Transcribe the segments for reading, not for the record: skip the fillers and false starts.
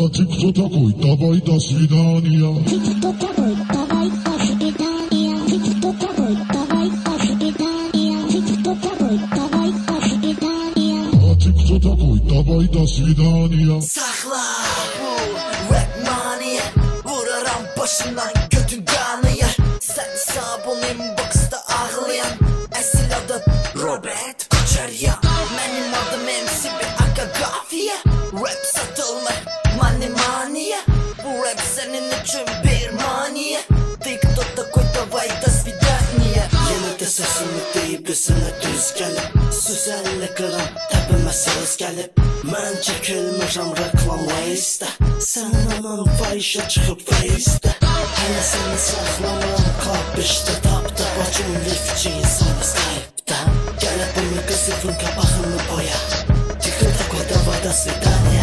ты кто такой? Давай до свидания. Ты кто такой? Давай до свидания. Ты кто такой? Давай до свидания. Ты кто такой? Давай до свидания. А ты кто такой? Давай до свидания. Sakla bu rap maniye, vuraram başından götün kanıya. Sen sağ ol inbox'ta ağlayan, esil adım Robert Koçaryan. Benim adım MC bir aga gafiye. Rap satılma mani maniye. Bu rap senin için bir maniye. TikTok'ta koy davay da svidaniye. Yine de sesimi deyip üstüne düz gelip Süzelle kıram tepeme söz gelip Ben çekilmişim reklamlayısta Senin anan fahişe çıkıp faizde Hele seni saklamam kapıştı Taptı bacım lifçi insanı sahipte Gelip bunu kızıfın kabağını boya TikTok'ta koy davay da svidaniye.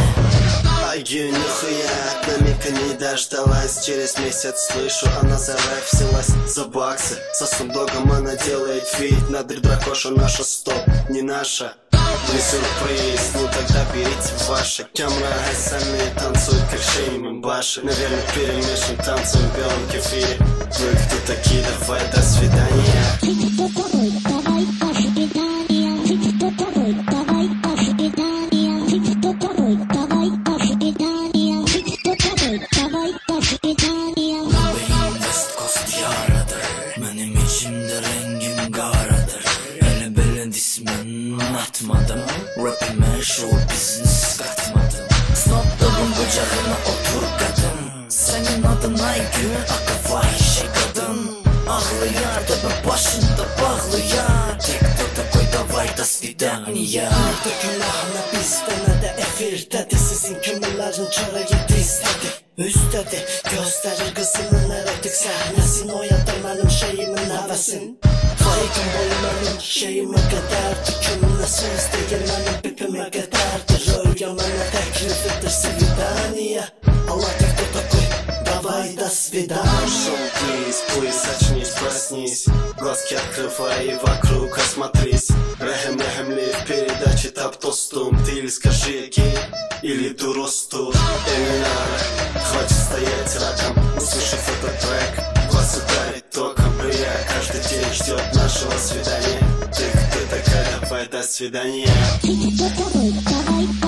Нихуя, намека не дождалась. Через месяц слышу, она зарафсилась за баксы. Со сумдогом она делает вид на дракоша. Наша стоп, не наша. Не сюрприз, ну тогда берите ваши. Камера сами танцуют как Шейми Баши. Наверное перемешан танцем в белом кефире. Вы кто такие? Давай до свидания. Ты кто такой? Давай до свидания. Ты кто такой? Давай до свидания. Ты кто такой? Давай до свидания. Ты кто такой? Давай до свидания. Benim West Coast yaradır. Benim içimde rengim karadır. Hele belen ismen atmadım. Rapime show business katmadım. Snoop Dogg'un kucağına otur kadın. Senin adın Aygün, aka fahişe kadın. Ağlayar da ben başında bağlayar. TikTok'ta koy davay da svidaniya. Burada günah ne bizde ne de efirdedir. Sizin kümürlerin çöreği dizdedir. Üstədir, göstərir qızının erotik səhnəsin. Oyadır mənim şeyimin həvəsin. Fayqın boyu mənim şeyimə qədərdir. Kimlə söz deyil mənim bipimə qədərdir. Röya mənə təklif edir svidaniya. Allah TikTok'ta koy, давай до свидания. Шоу, please, please, очнись, проснись. Глазки открывай и вокруг осмотрись. Рехем-рехемли в передаче топ-тостум. Ты или скажи гей, или дуросту. Эминара, хватит стоять раком. Услышав этот трек, вас ударит током. Я каждый день ждет нашего свидания. Ты кто такая? Давай до свидания. Ты кто такой? Давай